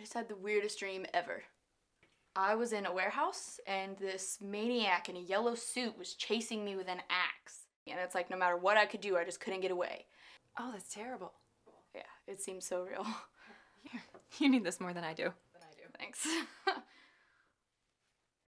just had the weirdest dream ever. I was in a warehouse and this maniac in a yellow suit was chasing me with an axe. And it's like no matter what I could do, I just couldn't get away. Oh, that's terrible. Yeah, it seems so real. You need this more than I do. Thanks.